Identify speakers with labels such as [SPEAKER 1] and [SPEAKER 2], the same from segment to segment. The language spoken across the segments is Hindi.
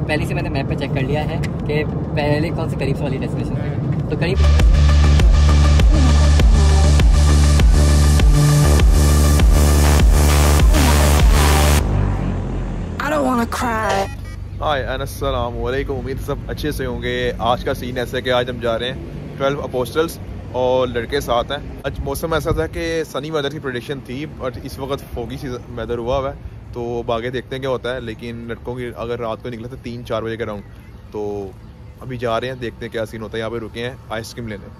[SPEAKER 1] पहले से मैंने मैप पे चेक कर लिया है कि पहले कौन सी करीब वाली डेस्टिनेशन है, तो करीब
[SPEAKER 2] हाय अस्सलाम वालेकुम, उम्मीद सब अच्छे से होंगे। आज का सीन ऐसा है कि आज हम जा रहे हैं 12 अपोस्टल्स और लड़के साथ हैं। आज मौसम ऐसा था कि सनी वेदर की प्रेडिक्शन थी, बट इस वक्त फोगी सी वेदर हुआ है, तो आगे देखते हैं क्या होता है। लेकिन लड़कों की अगर रात को निकला था 3-4 बजे के अराउंड, तो अभी जा रहे हैं, देखते हैं क्या सीन होता है। यहाँ पे रुके हैं आइसक्रीम लेने।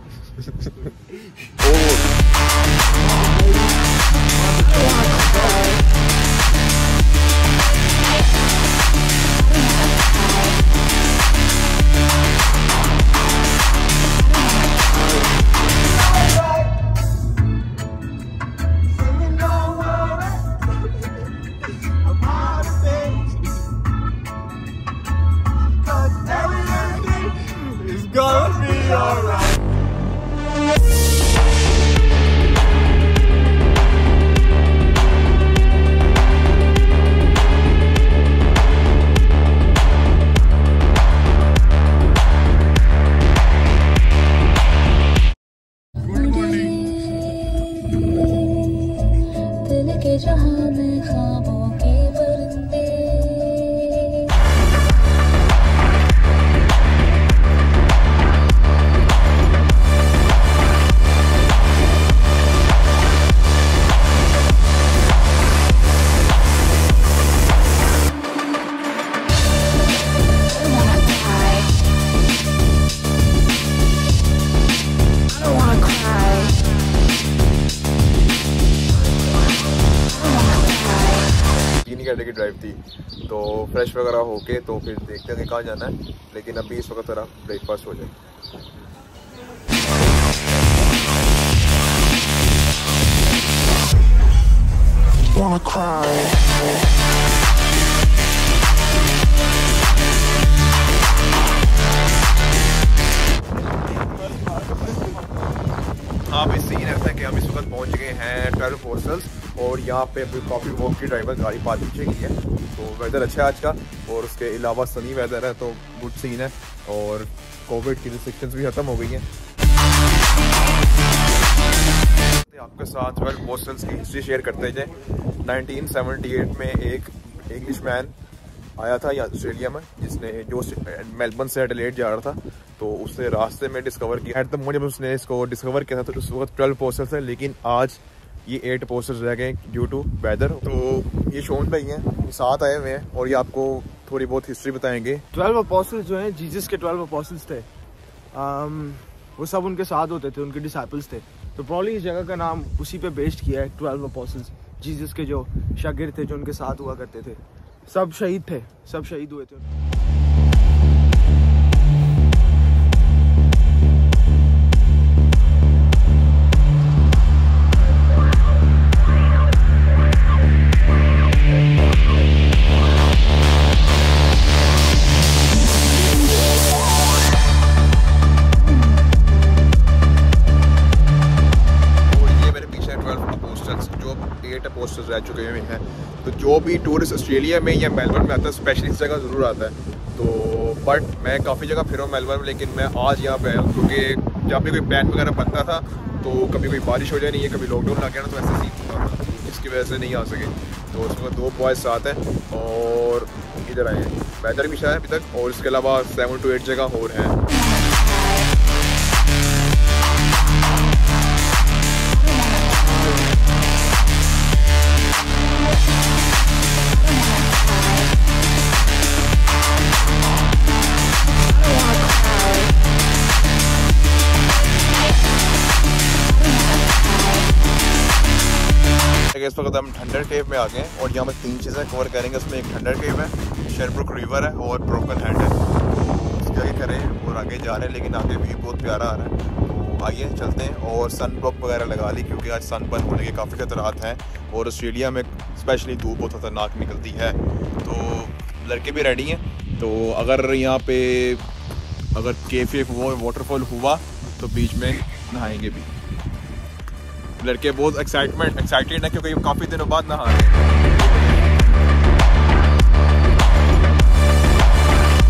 [SPEAKER 2] की ड्राइव थी, तो फ्रेश वगैरह होके तो फिर देखते हैं कि कहाँ जाना है। लेकिन अभी इस वक्त थोड़ा ब्रेकफास्ट हो जाए। हाँ भाई, सीन ऐसा है कि हम इस वक्त पहुँच गए हैं 12 अपोस्टल्स और यहाँ पे अभी कॉफ़ी वॉक की ड्राइवर गाड़ी पार्क पीछे की है। तो वेदर अच्छा है आज का, और उसके अलावा सनी वेदर है, तो गुड सीन है। और कोविड की रिस्ट्रिक्शंस भी ख़त्म हो गई हैं। आपके साथ 12 अपोस्टल्स की हिस्ट्री शेयर करते जाए। 1978 में एक इंग्लिश मैन आया था यहाँ ऑस्ट्रेलिया में, जिसने जो मेलबर्न से एडिलेड जा रहा था, तो उसने रास्ते में डिस्कवर किया। एट द मोमेंट जब उसने इसको डिस्कवर किया था तो उस वक्त 12 अपोस्टल्स थे, लेकिन आज ये 8 अपोस्टल्स रह गए ड्यू टू वेदर। तो ये शोन भाई हैं, साथ आए हुए हैं और ये आपको थोड़ी बहुत हिस्ट्री बताएंगे।
[SPEAKER 3] 12 अपोस्टल्स जो हैं जीसस के 12 अपोस्टल्स थे, वो सब उनके साथ होते थे, उनके डिसाइपल्स थे। तो प्रॉब्ली इस जगह का नाम उसी पे बेस्ड किया है, 12 अपोस्टल्स। जीसस के जो शागिर्द थे, जो उनके साथ हुआ करते थे, सब शहीद थे, सब शहीद हुए थे।
[SPEAKER 2] अपोस्टल्स रह चुके हुए हैं। तो जो भी टूरिस्ट ऑस्ट्रेलिया में या मेलबर्न में आता है, स्पेशली इस जगह ज़रूर आता है। तो बट मैं काफ़ी जगह फिर हूँ मेलबर्न में, लेकिन मैं आज यहाँ पे आया हूँ क्योंकि जब भी कोई प्लान वगैरह बनता था तो कभी कोई बारिश हो जानी है, कभी लॉकडाउन लग गया ना, तो ऐसा सीन होता था, इसकी वजह से नहीं आ सके। तो उसमें 2 बॉयज़ साथ हैं और इधर आए हैं। वेदर भी शायद अभी तक, और इसके अलावा 7 to 8 जगह और हैं। इस वक्त हम थंडर केव में आ गए हैं और यहाँ पर 3 चीज़ें कवर करेंगे। उसमें एक थंडर केव है, शेरब्रुक रिवर है और ब्रोकन हैंड है। तो उसके आगे करें और आगे जा रहे हैं, लेकिन आगे भी बहुत प्यारा आ रहा है। तो आइए चलते हैं। और सन ब्लॉक वगैरह लगा ली क्योंकि आज सन बर्न होने के काफ़ी खतरात हैं और ऑस्ट्रेलिया में स्पेशली धूप बहुत खतरनाक निकलती है। तो लड़के भी रेडी हैं। तो अगर यहाँ पे अगर केफे वो वाटरफॉल हुआ तो बीच में नहाएंगे भी। लड़के बहुत एक्साइटेड हैं क्योंकि काफ़ी दिनों बाद नहा रहे हैं।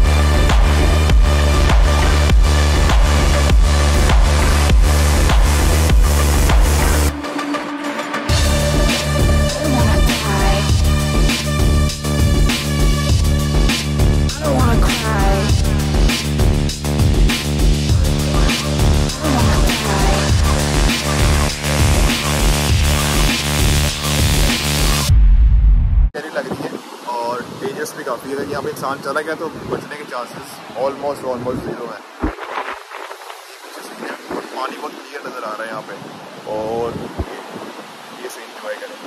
[SPEAKER 2] अभी अगर यहाँ पे इंसान चला गया तो बचने के चांसेस ऑलमोस्ट ज़ीरो है। और पानी बहुत क्लियर नज़र आ रहा है यहाँ पे, और ये से इंजॉय करेंगे।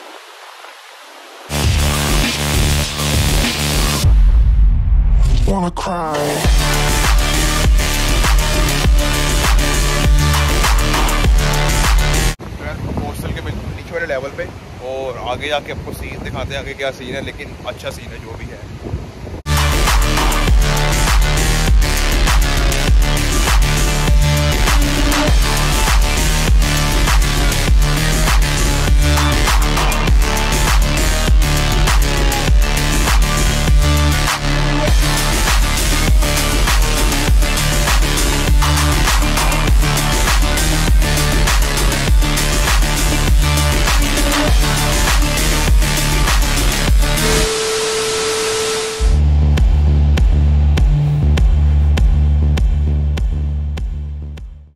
[SPEAKER 4] Wanna cry.
[SPEAKER 2] हॉस्टल के बिल्कुल नीचे वाले लेवल पे, और आगे जाके आपको सीन दिखाते हैं आगे क्या सीन है, लेकिन अच्छा सीन है जो भी है।